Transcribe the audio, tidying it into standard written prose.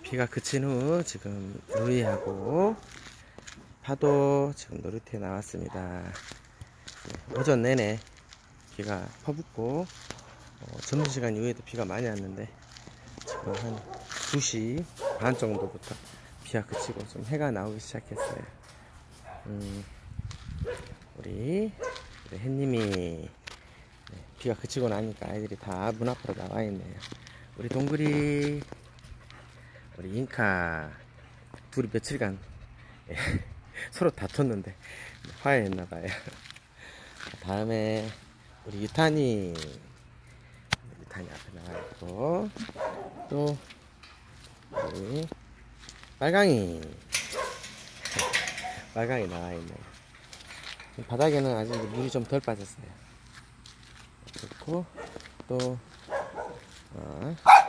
비가 그친 후 지금 루이하고 파도 지금 놀이터에 나왔습니다. 오전 내내 비가 퍼붓고 점심시간 이후에도 비가 많이 왔는데 지금 한 2시 반 정도부터 비가 그치고 좀 해가 나오기 시작했어요. 우리 햇님이 비가 그치고 나니까 아이들이 다 문 앞으로 나와 있네요. 우리 동그리, 우리 잉카 둘이 며칠간 서로 다퉜는데 화해했나봐요. 다음에 우리 유탄이 앞에 나와있고, 또 우리 빨강이 나와있네요. 바닥에는 아직 물이 좀 덜 빠졌어요. 그렇고 또